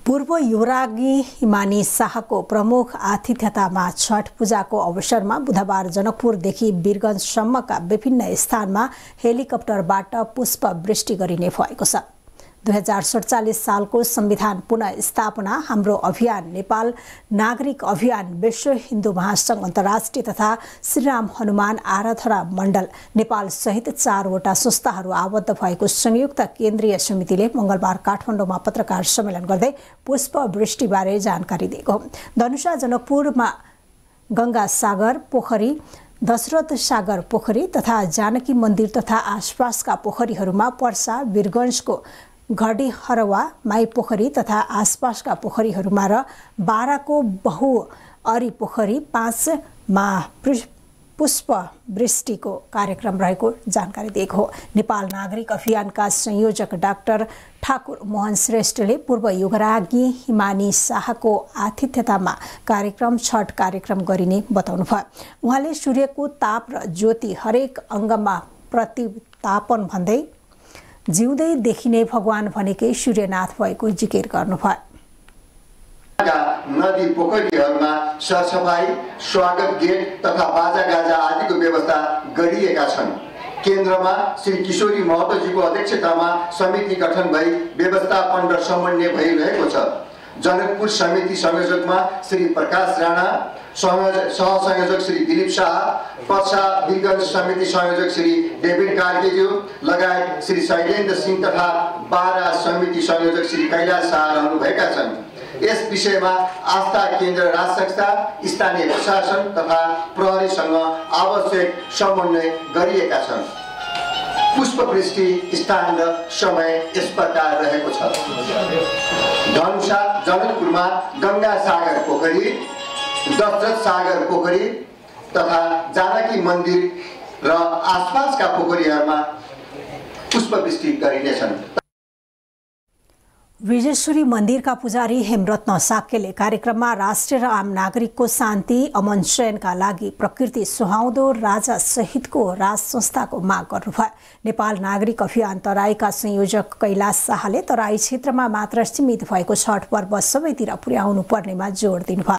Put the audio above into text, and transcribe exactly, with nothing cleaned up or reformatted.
पूर्व युवराज्ञी हिमानी शाहको प्रमुख आतिथ्यतामा छठ पूजाको अवसरमा बुधबार जनकपुरदेखि वीरगञ्जसम्मका विभिन्न स्थानमा हेलिकप्टरबाट पुष्पवृष्टि गरिने भएको छ। दुई हजार सडचालीस सालको संविधान पुनः स्थापना, हाम्रो अभियान, नेपाल नागरिक अभियान, विश्व हिन्दू महासंघ अन्तर्राष्ट्रिय तथा श्रीराम हनुमान आराधना मण्डल नेपाल सहित चारवटा संस्थाहरू आबद्ध भएको संयुक्त केन्द्रीय समितिले मंगलबार काठमाडौँमा पत्रकार सम्मेलन गर्दै पुष्पवृष्टिबारे जानकारी दिएको हो। धनुषा जनकपुरमा गंगा सागर पोखरी, दशरथ सागर पोखरी तथा जानकी मन्दिर तथा आसपासका पोखरीहरूमा पर्सा, वीरगञ्जको घडी हरवा, माई पोखरी तथा आसपासका पोखरीहरूमा र बाराको बहु अरी पोखरी पाँचमा पुष्प वृष्टिको कार्यक्रम रहेको जानकारी दिएको हो। नेपाल नागरिक अभियानका संयोजक डाक्टर ठाकुर मोहन श्रेष्ठले पूर्व युवराज्ञी हिमानी शाहको आतिथ्यतामा कार्यक्रम छठ कार्यक्रम गरिने बताउनुभयो। उहाँले सूर्यको ताप र ज्योति हरेक अङ्गमा प्रतितापन भन्दै जिउँदै देखिने भगवान भनेकै सूर्यनाथ भएको जिकिर गर्नुभयो। नदी पोखरीहरूमा सरसफाई, स्वागत गेट तथा बाजागाजा आदिको व्यवस्था गरिएका छन्। केन्द्रमा श्री किशोरी महतोजीको अध्यक्षतामा समिति गठन भई व्यवस्थापन र समन्वय भइरहेको छ। जनकपुर समिति संयोजकमा श्री प्रकाश राणा, सहसंयोजक श्री दिलीप शाह, पर्सा वीरगञ्ज समिति संयोजक श्री डेभिड कार्केज्यू लगायत श्री शैलेन्द्र सिंह तथा बारा समिति संयोजक श्री कैलाश शाह रहनुभएका छन्। यस विषयमा आस्था केन्द्र राज संस्था, स्थानीय प्रशासन तथा प्रहरीसँग आवश्यक समन्वय गरिएका छन्। पुष्पवृष्टि स्थान र समय यस प्रकार रहेको छ। धनुषा जनकपुरमा गंगा सागर पोखरी, दशरथ सागर पोखरी तथा जानकी मन्दिर र आसपासका पोखरीहरूमा पुष्पवृष्टि गरिनेछन्। विजेश्वरी मन्दिरका पुजारी हेमरत्न साक्यले कार्यक्रममा राष्ट्रिय र आम नागरिकको शान्ति अमन चयनका लागि प्रकृति सुहाउँदो राजा सहितको राज संस्थाको माग गर्नुभयो। नेपाल नागरिक अभियान तराईका संयोजक कैलाश शाहले तराई क्षेत्रमा मात्र सीमित भएको छठ पर्व सबैतिर पुर्याउनु पर्नेमा जोड दिनुभयो।